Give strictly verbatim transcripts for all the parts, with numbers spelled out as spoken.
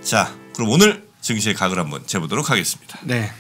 자, 그럼 오늘 증시의 각을 한번 재보도록 하겠습니다. 네.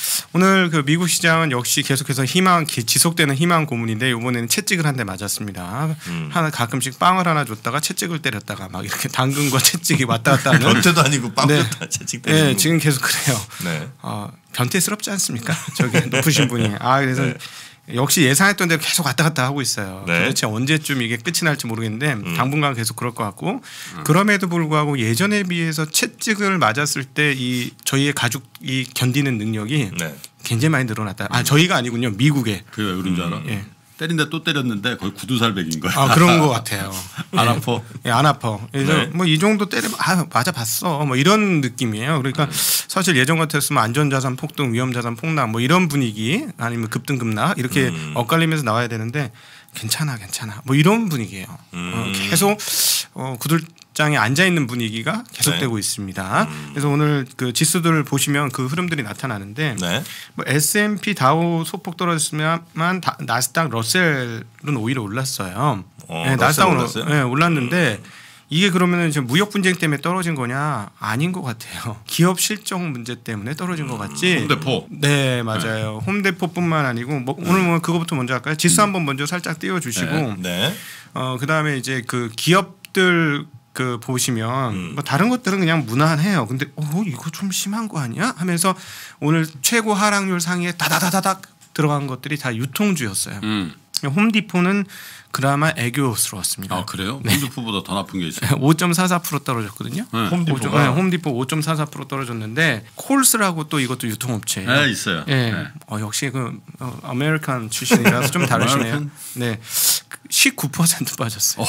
오늘 그 미국 시장은 역시 계속해서 희망 지속되는 희망 고문인데 이번에는 채찍을 한 대 맞았습니다. 음. 하나 가끔씩 빵을 하나 줬다가 채찍을 때렸다가 막 이렇게 당근과 채찍이 왔다 갔다 하는. 변태도 아니고 빵 네. 줬다 채찍 때리는. 네, 지금 계속 그래요. 네. 어, 변태스럽지 않습니까? 저기 높으신 분이. 아 그래서. 네. 역시 예상했던 대로 계속 왔다 갔다 하고 있어요. 네. 도대체 언제쯤 이게 끝이 날지 모르겠는데 음. 당분간 계속 그럴 것 같고 음. 그럼에도 불구하고 예전에 비해서 채찍을 맞았을 때 이 저희의 가죽이 견디는 능력이 네. 굉장히 많이 늘어났다. 아 저희가 아니군요. 미국에. 그게 왜 그런 줄 알아? 음. 예. 때린데 또 때렸는데 거의 구두살백인 거야. 아 그런 것 같아요. 안 예. 아파? 예, 안 아파. 그래서 네. 뭐 이 정도 때리면 아 맞아 봤어. 뭐 이런 느낌이에요. 그러니까 음. 사실 예전 같았으면 안전자산 폭등, 위험자산 폭락 뭐 이런 분위기 아니면 급등급락 이렇게 음. 엇갈리면서 나와야 되는데 괜찮아 괜찮아 뭐 이런 분위기예요. 음. 어, 계속 어, 구들장에 앉아 있는 분위기가 계속되고 네. 있습니다. 음. 그래서 오늘 그 지수들을 보시면 그 흐름들이 나타나는데 네. 뭐 에스 앤 피 다우 소폭 떨어졌으면 다, 나스닥 러셀은 오히려 올랐어요. 어, 네, 나스닥은 네, 올랐는데. 음. 이게 그러면은 지금 무역 분쟁 때문에 떨어진 거냐? 아닌 것 같아요. 기업 실적 문제 때문에 떨어진 것 같지. 홈대포. 네 맞아요. 네. 홈대포뿐만 아니고 뭐 오늘 뭐 그거부터 먼저 할까요? 지수 한번 먼저 살짝 띄워주시고, 네. 네. 어 그다음에 이제 그 기업들 그 보시면 음. 뭐 다른 것들은 그냥 무난해요. 근데 어 이거 좀 심한 거 아니야? 하면서 오늘 최고 하락률 상위에 다다다다닥 들어간 것들이 다 유통주였어요. 음. 홈디포는 그나마 애교스러웠습니다. 아 그래요? 네. 홈디포보다 더 나쁜 게 있어요. 오 점 사사 퍼센트 떨어졌거든요. 네. 홈디포가 네, 홈디포 오 점 사사 퍼센트 떨어졌는데 콜스라고 또 이것도 유통업체예요. 네 있어요. 네. 네. 어, 역시 그 어, 아메리칸 출신이라서 좀 다르시네요. 네, 십구 퍼센트 빠졌어요. 어.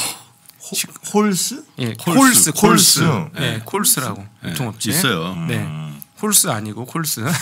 호, 홀스? 예, 콜스, 콜스, 콜스. 콜스. 네, 네, 콜스라고 네. 유통업체 있어요. 네, 음. 콜스 아니고 콜스. 네.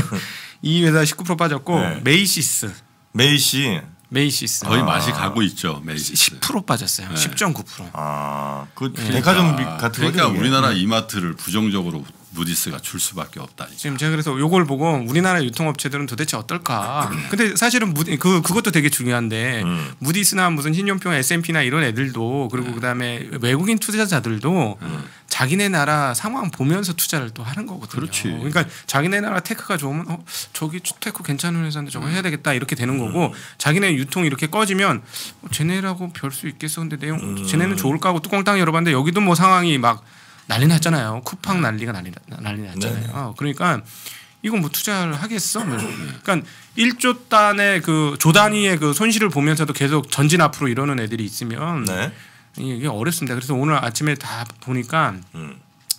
이 회사 십구 퍼센트 빠졌고 네. 메이시스. 메이시. 메이시스 거의 아. 맛이 가고 있죠. 메이시스 십 퍼센트 빠졌어요. 네. 십 점 구 퍼센트. 아, 그 네. 백화점 같은 그러니까 거죠. 우리나라 이마트를 부정적으로 무디스가 줄 수밖에 없다. 지금 제가 그래서 요걸 보고 우리나라 유통업체들은 도대체 어떨까. 근데 사실은 무디, 그 그것도 되게 중요한데 음. 무디스나 무슨 신용평 에스 앤 피나 이런 애들도 그리고 음. 그다음에 외국인 투자자들도 음. 자기네 나라 상황 보면서 투자를 또 하는 거거든요. 그렇지. 그러니까 자기네 나라 테크가 좋으면 어, 저기 테크 괜찮은 회사인데 저거 해야 되겠다 이렇게 되는 거고 음. 자기네 유통이 이렇게 꺼지면 어, 쟤네라고 별 수 있겠어. 근데 내용 음. 쟤네는 좋을까 하고 뚜껑 땅 열어봤는데 여기도 뭐 상황이 막 난리 났잖아요. 쿠팡 난리가 난리, 난리 났잖아요. 네. 어, 그러니까 이건 뭐 투자를 하겠어? 그러니까 일조 단의 그 조 단위의 그 손실을 보면서도 계속 전진 앞으로 이러는 애들이 있으면 네. 이게 어렵습니다. 그래서 오늘 아침에 다 보니까 음.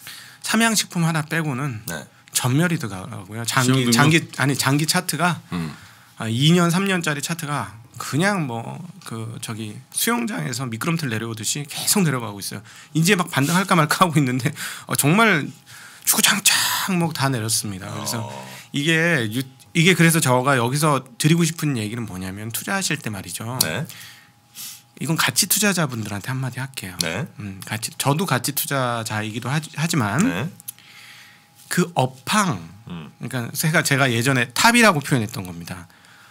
삼양식품 하나 빼고는 네. 전멸이 들어가고요. 장기 장기 아니 장기 차트가 음. 이 년 삼 년짜리 차트가 그냥 뭐 그 저기 수영장에서 미끄럼틀 내려오듯이 계속 내려가고 있어요. 이제 막 반등할까 말까 하고 있는데 어 정말 주구장창 뭐 다 내렸습니다. 그래서 어. 이게 유, 이게 그래서 저가 여기서 드리고 싶은 얘기는 뭐냐면 투자하실 때 말이죠. 네. 이건 가치 투자자분들한테 한마디 할게요. 네. 음, 가치 저도 가치 투자자이기도 하, 하지만 네. 그 업황 음. 그러니까 제가 제가 예전에 탑이라고 표현했던 겁니다.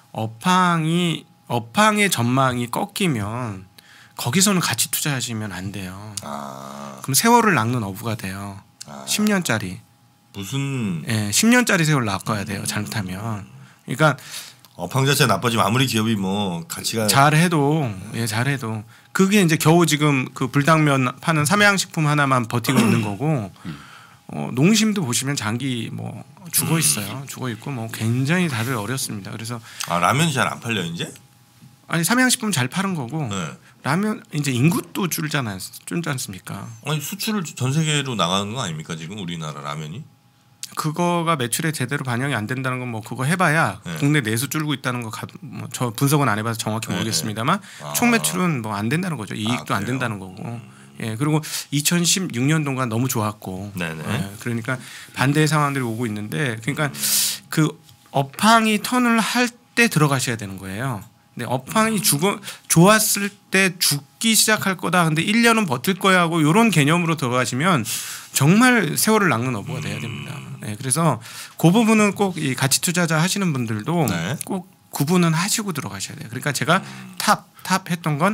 업황이 업황의 전망이 꺾이면 거기서는 가치 투자하시면 안 돼요. 아. 그럼 세월을 낚는 어부가 돼요. 아. 십 년짜리. 무슨? 예, 십 년짜리 세월 낚아야 돼요. 잘못하면. 그러니까 업황 자체가 나빠지면 아무리 기업이 뭐 가치가 잘해도 예, 잘해도 그게 이제 겨우 지금 그 불당면 파는 삼양식품 하나만 버티고 있는 거고. 어, 농심도 보시면 장기 뭐 죽어 있어요. 죽어 있고 뭐 굉장히 다들 어렵습니다. 그래서 아 라면이 잘 안 팔려 이제? 아니 삼양식품 잘 파는 거고 네. 라면 이제 인구도 줄잖아요. 줄지 않습니까? 아니 수출을 전 세계로 나가는 거 아닙니까 지금 우리나라 라면이? 그거가 매출에 제대로 반영이 안 된다는 건 뭐 그거 해봐야 네. 국내 내수 줄고 있다는 거 뭐 저 분석은 안 해봐서 정확히 모르겠습니다만 네. 아. 총 매출은 뭐 안 된다는 거죠. 이익도 아, 안 된다는 거고. 음. 예 그리고 이천십육 년도가 너무 좋았고, 예, 그러니까 반대의 상황들이 오고 있는데, 그러니까 음. 그 업황이 턴을 할 때 들어가셔야 되는 거예요. 근데 업황이 죽어 좋았을 때 죽기 시작할 거다. 근데 일 년은 버틸 거야 하고 이런 개념으로 들어가시면 정말 세월을 낚는 어부가 돼야 됩니다. 예, 그래서 그 부분은 꼭 이 가치 투자자 하시는 분들도 네. 꼭 구분은 하시고 들어가셔야 돼요. 그러니까 제가 탑, 탑 했던 건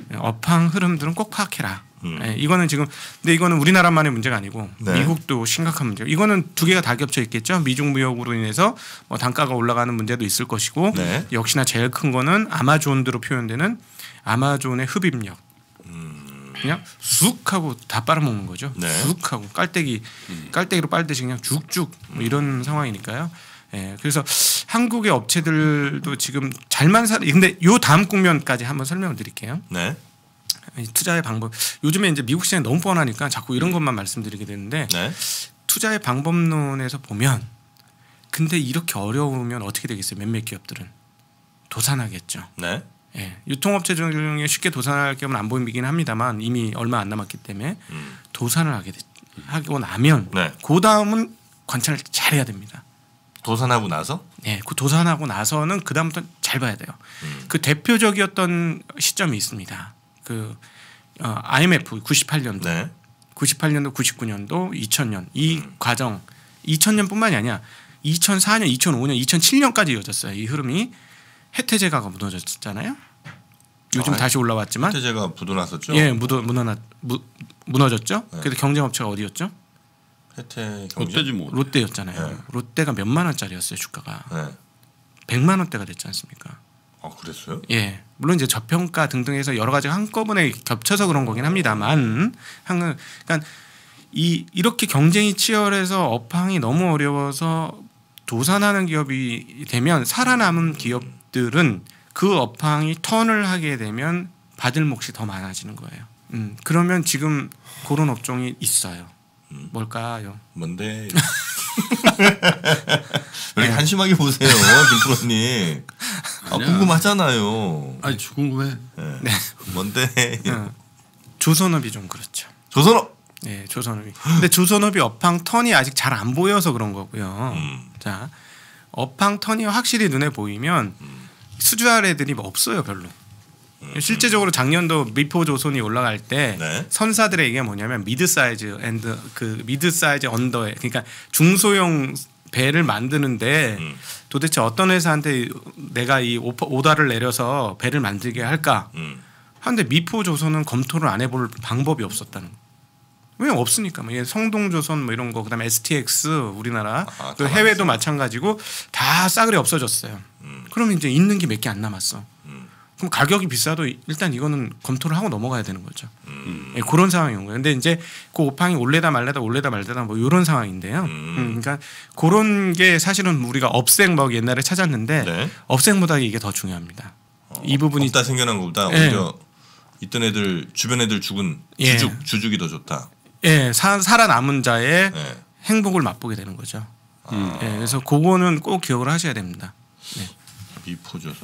업황 흐름들은 꼭 파악해라. 음. 예, 이거는 지금 근데 이거는 우리나라만의 문제가 아니고 네. 미국도 심각한 문제. 이거는 두 개가 다 겹쳐 있겠죠. 미중 무역으로 인해서 뭐 단가가 올라가는 문제도 있을 것이고 네. 역시나 제일 큰 거는 아마존으로 표현되는 아마존의 흡입력. 음. 그냥 쑥 하고 다 빨아먹는 거죠. 네. 쑥 하고 깔때기 깔때기로 빨듯이 그냥 쭉쭉 뭐 이런 상황이니까요. 예, 그래서 한국의 업체들도 지금 잘만 살. 근데 요 다음 국면까지 한번 설명을 드릴게요. 네. 투자의 방법. 요즘에 이제 미국 시장이 너무 뻔하니까 자꾸 이런 것만 말씀드리게 되는데 네. 투자의 방법론에서 보면 근데 이렇게 어려우면 어떻게 되겠어요? 몇몇 기업들은 도산하겠죠. 네. 예, 유통업체 중에 쉽게 도산할 기업은 안 보이긴 합니다만 이미 얼마 안 남았기 때문에 음. 도산을 하게 되, 하고 나면 네. 그 다음은 관찰을 잘해야 됩니다. 도산하고 나서 예, 그 도산하고 나서는 그 다음부터 잘 봐야 돼요. 음. 그 대표적이었던 시점이 있습니다. 그 어, 아이엠에프 구십팔 년도, 네. 구십팔 년도, 구십구 년도, 이천 년 이 음. 과정, 이천 년뿐만이 아니야. 이천사 년, 이천오 년, 이천칠 년까지 이어졌어요. 이 흐름이 해태제가가 무너졌잖아요. 요즘 아, 다시 올라왔지만 해태제가 부도났었죠. 예, 무너 무너나 무, 무너졌죠. 네. 그래서 경쟁업체가 어디였죠? 해태 경제. 롯데지 뭐. 롯데였잖아요. 네. 롯데가 몇만 원짜리였어요 주가가. 네. 백만 원대가 됐지 않습니까? 아 그랬어요? 예, 물론 이제 저평가 등등해서 여러 가지가 한꺼번에 겹쳐서 그런 거긴 합니다만, 한 그러니까 이 이렇게 경쟁이 치열해서 업황이 너무 어려워서 도산하는 기업이 되면 살아남은 기업들은 그 업황이 턴을 하게 되면 받을 몫이 더 많아지는 거예요. 음, 그러면 지금 그런 업종이 있어요. 음. 뭘까요? 뭔데? 왜 이렇게 한심하게 보세요, 김프로님. 아, 아니야. 궁금하잖아요. 아니 궁금해. 네. 네. 뭔데? 어, 조선업이 좀 그렇죠. 조선업. 네, 조선업이. 근데 조선업이 업황 턴이 아직 잘 안 보여서 그런 거고요. 음. 자, 업황 턴이 확실히 눈에 보이면 음. 수주할 애들이 없어요, 별로. 실제적으로 작년도 미포 조선이 올라갈 때 네. 선사들의 얘기가 뭐냐면 미드 사이즈 앤드 그 미드 사이즈 언더에 그러니까 중소형 배를 만드는데 음. 도대체 어떤 회사한테 내가 이 오퍼, 오다를 내려서 배를 만들게 할까? 음. 하는데 미포 조선은 검토를 안 해볼 방법이 없었다는 거. 왜 없으니까 뭐 성동조선 뭐 이런 거 그다음에 에스티엑스 우리나라 아, 그 다 해외도 많았어요. 마찬가지고 다 싸그리 없어졌어요. 음. 그러면 이제 있는 게 몇 개 안 남았어. 음. 그럼 가격이 비싸도 일단 이거는 검토를 하고 넘어가야 되는 거죠. 음. 예, 그런 상황인 거예요. 근데 이제 그 오팡이 올래다 말래다 올래다 말래다 뭐 이런 상황인데요. 음. 음, 그러니까 그런 게 사실은 우리가 업생 뭐 옛날에 찾았는데 네. 업생보다 이게 더 중요합니다. 이 부분이 없다 생겨난 것보다 예. 오히려 있던 애들 주변 애들 죽은 예. 주죽 주죽이 더 좋다. 예, 사, 살아남은 자의 예. 행복을 맛보게 되는 거죠. 음. 예, 그래서 그거는 꼭 기억을 하셔야 됩니다. 네. 미포조선.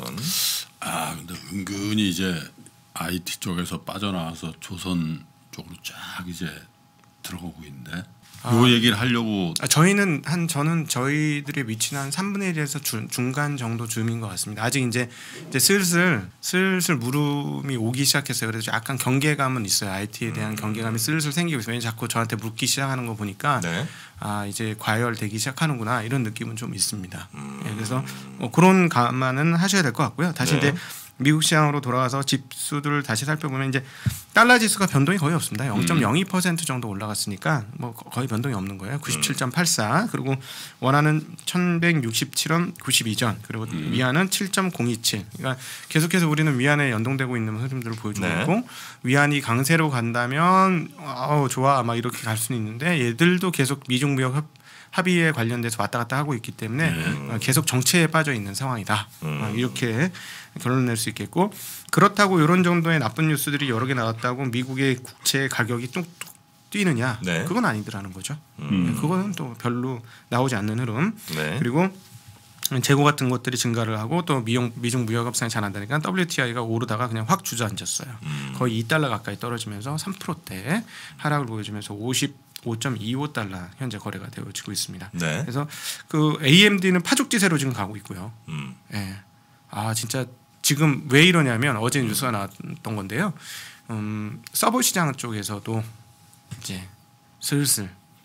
아 근데 은근히 이제 아이티 쪽에서 빠져나와서 조선 쪽으로 쫙 이제 들어가고 있는데 아. 요 얘기를 하려고 아, 저희는 한 저는 저희들의 위치는 한 삼분의 일에서 주, 중간 정도 줌인 것 같습니다. 아직 이제 이제 슬슬 슬슬 물음이 오기 시작했어요. 그래서 약간 경계감은 있어요. 아이티에 대한 경계감이 슬슬 생기고 있어요. 왜냐면 자꾸 저한테 묻기 시작하는 거 보니까 네. 아 이제 과열되기 시작하는구나 이런 느낌은 좀 있습니다. 음. 예, 그래서 뭐 그런 감안은 하셔야 될 것 같고요. 다시 네. 이제 미국 시장으로 돌아가서 지수들을 다시 살펴보면 이제 달러 지수가 변동이 거의 없습니다. 영 점 영이 퍼센트 정도 올라갔으니까 뭐 거의 변동이 없는 거예요. 구십칠 점 팔사 그리고 원화는 천백육십칠 원 구십이 전 그리고 음. 위안은 칠 점 공이칠. 그러니까 계속해서 우리는 위안에 연동되고 있는 흐름들을 보여주고 네. 있고 위안이 강세로 간다면 아우 좋아 막 이렇게 갈 수는 있는데 얘들도 계속 미중 무역 협 합의에 관련돼서 왔다 갔다 하고 있기 때문에 음. 계속 정체에 빠져 있는 상황이다. 음. 이렇게 결론을 낼 수 있겠고 그렇다고 이런 정도의 나쁜 뉴스들이 여러 개 나왔다고 미국의 국채 가격이 뚝뚝 뛰느냐? 네. 그건 아니더라는 거죠. 음. 네, 그거는 또 별로 나오지 않는 흐름. 네. 그리고 재고 같은 것들이 증가를 하고 또 미용, 미중 무역 협상이 잘 안 되니까 더블유티아이가 오르다가 그냥 확 주저앉았어요. 음. 거의 이 달러 가까이 떨어지면서 삼 퍼센트대 하락을 보여주면서 오십오 점 이오 달러 현재 거래가 되어지고 있습니다. 네. 그래서 그 에이엠디는 파죽지세로 지금 가고 있고요. 음. 예. 아 진짜 지금 왜 이러냐면 어제 뉴스가 나왔던 건데요. 음, 서버 시장 쪽에서도 이제 슬슬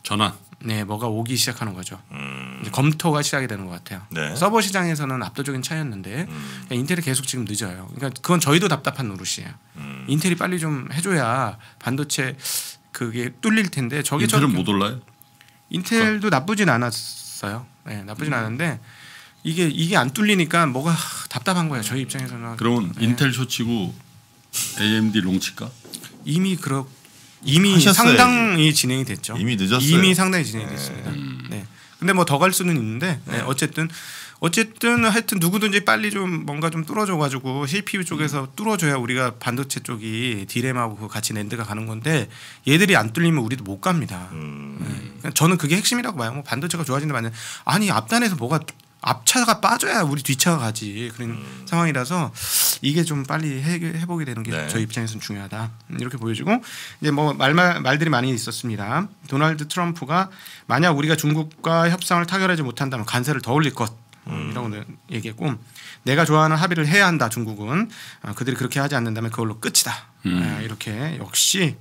전환. 네, 뭐가 오기 시작하는 거죠. 음. 이제 검토가 시작이 되는 것 같아요. 네. 서버 시장에서는 압도적인 차이였는데 음. 그러니까 인텔이 계속 지금 늦어요. 그러니까 그건 저희도 답답한 노릇이에요. 음. 인텔이 빨리 좀 해줘야 반도체 그게 뚫릴 텐데 저게 인텔은 저렇게- 못 올라요? 인텔도 나쁘진 않았어요. 네, 나쁘진 않은데 이게 이게 안 뚫리니까 뭐가 답답한 거예요. 저희 입장에서는. 그러면 네. 인텔 쇼치고 에이엠디 롱칠까? 이미 그렇 이미 하셨어야지. 상당히 진행이 됐죠. 이미 늦었어요. 이미 상당히 진행이 됐습니다. 네. 근데 뭐 더 갈 수는 있는데 네, 어쨌든 어쨌든 하여튼 누구든지 빨리 좀 뭔가 좀 뚫어줘 가지고 씨피유 쪽에서 뚫어줘야 우리가 반도체 쪽이 디램하고 그 같이 낸드가 가는 건데 얘들이 안 뚫리면 우리도 못 갑니다. 음. 네. 그냥 저는 그게 핵심이라고 봐요. 뭐 반도체가 좋아진다 말은 아니 앞단에서 뭐가 앞차가 빠져야 우리 뒤차가 가지 그런 음. 상황이라서 이게 좀 빨리 해, 해보게 되는 게 네. 저희 입장에서는 중요하다 이렇게 보여지고 이제 뭐 말, 말, 말들이 많이 있었습니다. 도널드 트럼프가 만약 우리가 중국과 협상을 타결하지 못한다면 관세를 더 올릴 것이라고 음. 얘기했고 내가 좋아하는 합의를 해야 한다. 중국은 어, 그들이 그렇게 하지 않는다면 그걸로 끝이다. 음. 아, 이렇게 역시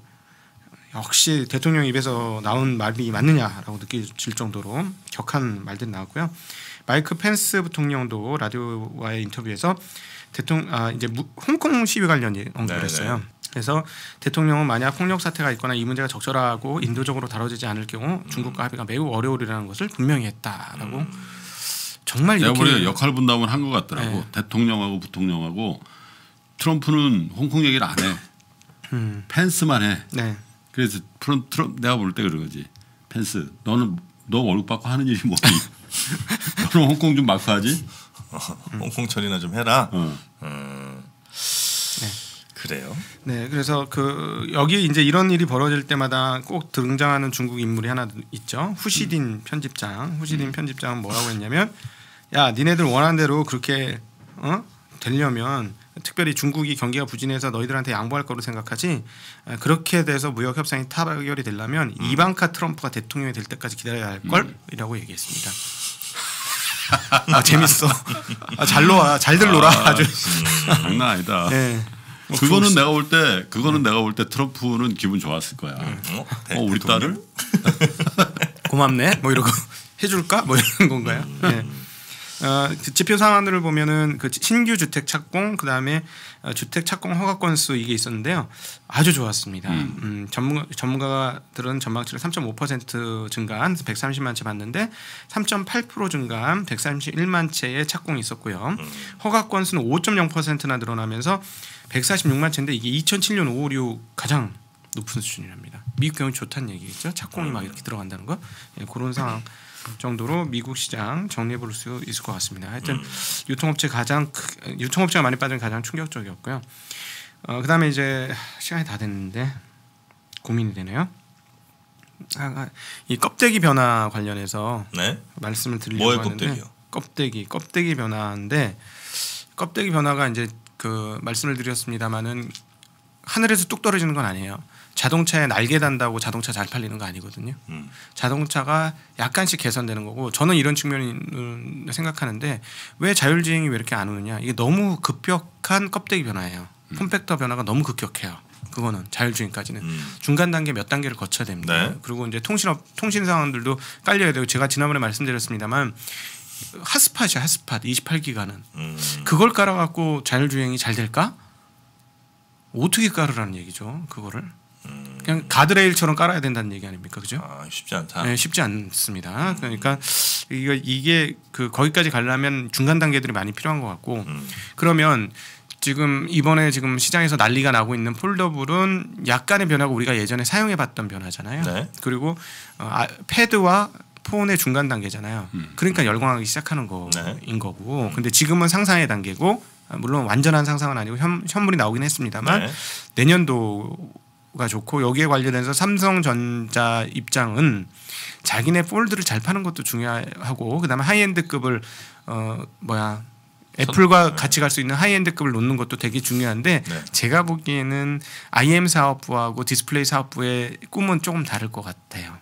역시 대통령 입에서 나온 말이 맞느냐라고 느껴질 정도로 격한 말들이 나왔고요. 마이크 펜스 부통령도 라디오와의 인터뷰에서 대통령 아 이제 무, 홍콩 시위 관련 언급을 했어요. 네네. 그래서 대통령은 만약 폭력 사태가 있거나 이 문제가 적절하고 인도적으로 다뤄지지 않을 경우 중국과 합의가 매우 어려우리라는 것을 분명히 했다라고 음. 정말 내가 이렇게 보니까 역할 분담을 한 것 같더라고. 네. 대통령하고 부통령하고 트럼프는 홍콩 얘기를 안 해. 음, 펜스만 해. 네. 그래서 트럼, 트럼 내가 볼 때 그런 거지. 펜스, 너는 너 월급 받고 하는 일이 뭐니? 너는 홍콩 좀 마크 하지? 홍콩 처리나 좀 해라. 어. 음. 네. 그래요. 네, 그래서 그 여기 이제 이런 일이 벌어질 때마다 꼭 등장하는 중국 인물이 하나 있죠. 후시딘 음. 편집장. 후시딘 음. 편집장은 뭐라고 했냐면, 야, 니네들 원하는 대로 그렇게 어? 되려면 특별히 중국이 경기가 부진해서 너희들한테 양보할 거로 생각하지. 그렇게 돼서 무역 협상이 타결이 되려면 음. 이방카 트럼프가 대통령이 될 때까지 기다려야 할 걸이라고 음. 얘기했습니다. 아 재밌어. 아, 잘 놀아, 잘들 놀아. 아, 아주 장난 아니다. 네. 뭐 그거는 그거- 내가 볼 때 그거는 내가 볼 때 트럼프는 기분 좋았을 거야. 어, 대- 어, 우리 대통령? 딸을 고맙네. 뭐 이러고 해줄까? 뭐 이런 건가요? 네. 어, 그 지표 상황들을 보면은 그 신규 주택 착공, 그 다음에 주택 착공 허가 건수 이게 있었는데요. 아주 좋았습니다. 음. 음, 전문 전문가들은 전망치를 삼 점 오 퍼센트 증가한 백삼십만 채 봤는데 삼 점 팔 퍼센트 증가한 백삼십일만 채의 착공이 있었고요. 음. 허가 건수는 오 점 영 퍼센트나 늘어나면서 백사십육만 채인데 이게 이천칠 년 오월 이후 가장 높은 수준이랍니다. 미국 경우 좋다는 얘기겠죠. 착공이 막 이렇게 들어간다는 거. 예, 그런 상황 정도로 미국 시장 정리해 볼 수 있을 것 같습니다. 하여튼 음. 유통업체 가장 크, 유통업체가 많이 빠진 가장 충격적이었고요. 어, 그다음에 이제 시간이 다 됐는데 고민이 되네요. 아, 아, 이 껍데기 변화 관련해서 네. 말씀을 드리려고 뭐의 하는데 껍데기요? 껍데기 껍데기 변화인데 껍데기 변화가 이제 그 말씀을 드렸습니다마는 하늘에서 뚝 떨어지는 건 아니에요. 자동차에 날개 단다고 자동차 잘 팔리는 거 아니거든요. 음. 자동차가 약간씩 개선되는 거고 저는 이런 측면을 생각하는데 왜 자율주행이 왜 이렇게 안 오느냐 이게 너무 급격한 껍데기 변화예요. 음. 폼팩터 변화가 너무 급격해요. 그거는 자율주행까지는 음. 중간 단계 몇 단계를 거쳐야 됩니다. 네. 그리고 이제 통신업 통신 상황들도 깔려야 되고 제가 지난번에 말씀드렸습니다만 핫스팟이야 핫스팟 이십팔 기가는 음. 그걸 깔아갖고 자율주행이 잘 될까? 어떻게 깔으라는 얘기죠. 그거를 음. 그냥 가드레일처럼 깔아야 된다는 얘기 아닙니까, 그죠? 아, 쉽지 않다. 네, 쉽지 않습니다. 그러니까 이거 이게 그 거기까지 가려면 중간 단계들이 많이 필요한 것 같고 음. 그러면 지금 이번에 지금 시장에서 난리가 나고 있는 폴더블은 약간의 변화가 우리가 예전에 사용해봤던 변화잖아요. 네. 그리고 어, 아, 패드와 폰의 중간 단계잖아요. 음. 그러니까 열광하기 시작하는 거인 네. 거고. 근데 지금은 상상의 단계고 물론 완전한 상상은 아니고 현, 현물이 나오긴 했습니다만 네. 내년도가 좋고 여기에 관련해서 삼성전자 입장은 자기네 폴드를 잘 파는 것도 중요하고 그다음에 하이엔드급을 어 뭐야 애플과 네. 같이 갈 수 있는 하이엔드급을 놓는 것도 되게 중요한데 네. 제가 보기에는 아이엠 사업부하고 디스플레이 사업부의 꿈은 조금 다를 것 같아요.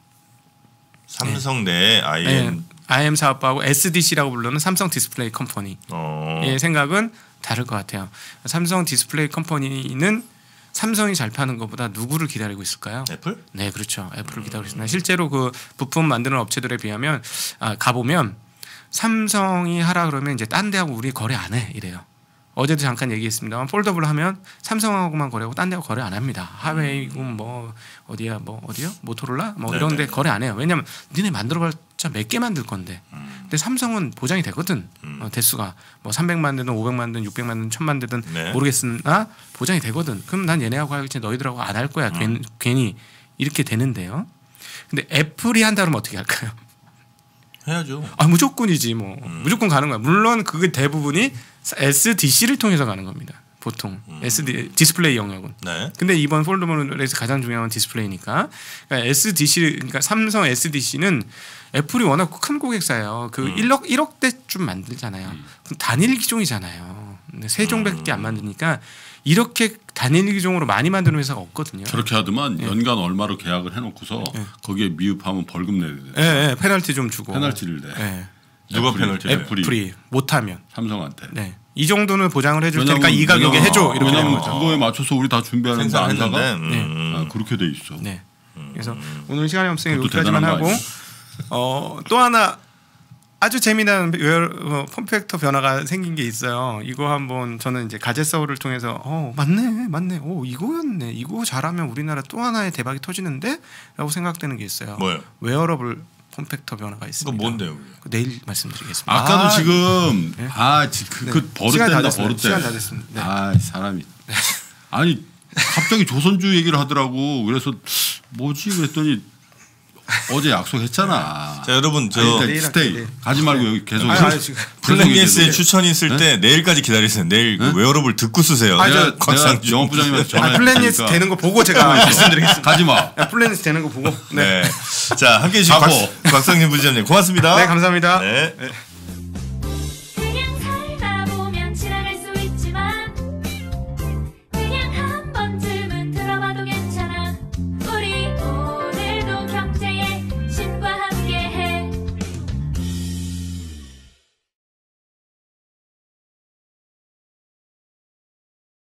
삼성 내 아이엠 네. 아이엠 사업부하고 에스디씨라고 부르는 삼성 디스플레이 컴퍼니의 어. 생각은 다를 것 같아요. 삼성 디스플레이 컴퍼니는 삼성이 잘 파는 것보다 누구를 기다리고 있을까요? 애플? 네, 그렇죠. 애플을 기다리고 있습니다. 실제로 그 부품 만드는 업체들에 비하면 아, 가보면 삼성이 하라 그러면 이제 딴 데하고 우리 거래 안 해 이래요. 어제도 잠깐 얘기했습니다만 폴더블 하면 삼성하고만 거래하고 딴 데하고 거래 안 합니다. 하웨이고 뭐 어디야 뭐 어디요? 모토로라 뭐 이런 데 거래 안 해요. 왜냐면 니네 만들어봤자 몇 개 만들 건데. 근데 삼성은 보장이 되거든. 음. 어, 대수가 뭐 삼백만 되든 오백만 되든 육백만 되든 천만 되든 네. 모르겠으나 보장이 되거든. 그럼 난 얘네하고 하겠지 너희들하고 안 할 거야. 음. 괜, 괜히 이렇게 되는데요. 근데 애플이 한다 그러면 어떻게 할까요? 해야죠. 아 무조건이지 뭐 음. 무조건 가는 거야. 물론 그게 대부분이 에스디씨를 통해서 가는 겁니다. 보통 음. 에스디 디스플레이 영역은. 네. 근데 이번 폴더블에서 가장 중요한 건 디스플레이니까. 그러니까 에스디씨 그러니까 삼성 에스디씨는 애플이 워낙 큰 고객사예요. 그 음. 일억 일억대쯤 만들잖아요. 그럼 단일 기종이잖아요. 근데 세 종밖에 안 만드니까 이렇게 단일 기종으로 많이 만드는 회사가 없거든요. 저렇게 하더만 연간 얼마로 계약을 해놓고서 거기에 미흡하면 벌금 내야 돼. 예, 예, 페널티 좀 주고. 페널티를 내. 예. 누가 애플이, 페널티를 내요? 애플이 애플이 못하면. 삼성한테. 네. 이 정도는 보장을 해줄 테니까 왜냐면- 이 가격에 왜냐면- 해줘 이렇게 되는 왜냐면 거죠. 그거에 맞춰서 우리 다 준비하는데 안 생산했는데. 사가. 음. 아, 그렇게 돼 있어. 네. 그래서 오늘 시간이 없으니 그것도 여기까지만 대단한 거 하고 아니야? 어, 또 하나 아주 재미난 웨어- 어, 폼팩터 변화가 생긴 게 있어요. 이거 한번 저는 이제 가제 서울을 통해서 어 맞네 맞네 오 이거였네 이거 잘하면 우리나라 또 하나의 대박이 터지는데라고 생각되는 게 있어요. 뭐예요? 웨어러블 폼팩터 변화가 그거 있습니다. 뭔데요? 그게? 그 내일 말씀드리겠습니다. 아까도 아, 지금 네. 아, 지- 그, 네. 그 시간 다 버릇된다 됐습니다. 버릇돼. 시간 다 됐습니다. 네. 아, 이 사람이 아니 갑자기 조선주 얘기를 하더라고. 그래서 뭐지 그랬더니 어제 약속했잖아. 자 여러분 저 아니, 일단 내일 스테이 할게, 가지 말고 여기 계속. 아니, 아니, 지금 플랜예스의 추천이 있을 때 내일까지 기다리세요. 내일 그 웨어러블 듣고 쓰세요. 아니, 내가, 곽상 내가 영업부장님한테 아, 전화했으니까 플랜리스트 되는 거 보고 제가 말씀드리겠습니다. 가지 마. 아, 플랜리스트 되는 거 보고. 네, 네. 자 함께 해주신 가고. 곽- 곽상민 부지장님 고맙습니다. 네 감사합니다. 네.